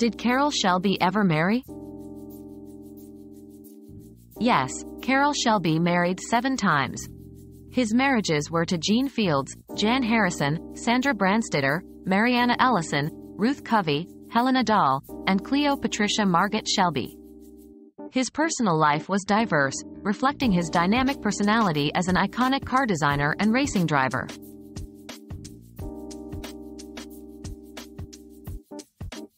Did Carroll Shelby ever marry? Yes, Carroll Shelby married 7 times. His marriages were to Jeanne Fields, Jeanne Harrison, Sandra Branstetter, Mariana Ellison, Ruth Covey, Helena Dahl, and Cleo Patricia Margaret Shelby. His personal life was diverse, reflecting his dynamic personality as an iconic car designer and racing driver.